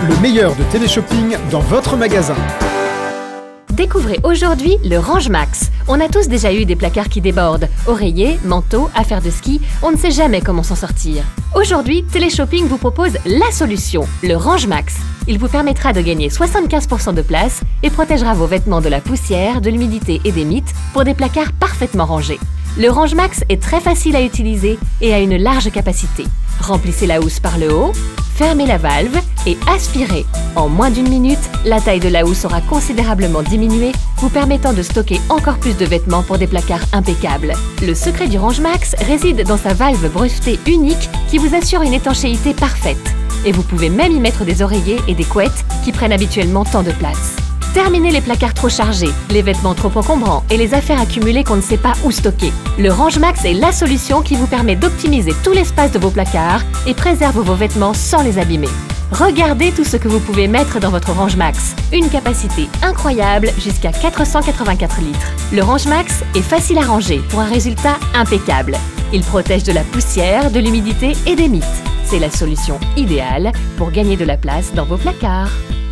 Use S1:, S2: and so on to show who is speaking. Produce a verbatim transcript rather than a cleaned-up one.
S1: le meilleur de téléshopping dans votre magasin.
S2: Découvrez aujourd'hui le Range Max. On a tous déjà eu des placards qui débordent. Oreillers, manteaux, affaires de ski, on ne sait jamais comment s'en sortir. Aujourd'hui, Téléshopping vous propose la solution, le Range Max. Il vous permettra de gagner soixante-quinze pour cent de place et protégera vos vêtements de la poussière, de l'humidité et des mites pour des placards parfaitement rangés. Le Range Max est très facile à utiliser et a une large capacité. Remplissez la housse par le haut, fermez la valve et aspirez. En moins d'une minute, la taille de la housse aura considérablement diminué, vous permettant de stocker encore plus de vêtements pour des placards impeccables. Le secret du Range Max réside dans sa valve brevetée unique qui vous assure une étanchéité parfaite. Et vous pouvez même y mettre des oreillers et des couettes qui prennent habituellement tant de place. Terminez les placards trop chargés, les vêtements trop encombrants et les affaires accumulées qu'on ne sait pas où stocker. Le Range Max est la solution qui vous permet d'optimiser tout l'espace de vos placards et préserve vos vêtements sans les abîmer. Regardez tout ce que vous pouvez mettre dans votre Range Max. Une capacité incroyable jusqu'à quatre cent quatre-vingt-quatre litres. Le Range Max est facile à ranger pour un résultat impeccable. Il protège de la poussière, de l'humidité et des mites. C'est la solution idéale pour gagner de la place dans vos placards.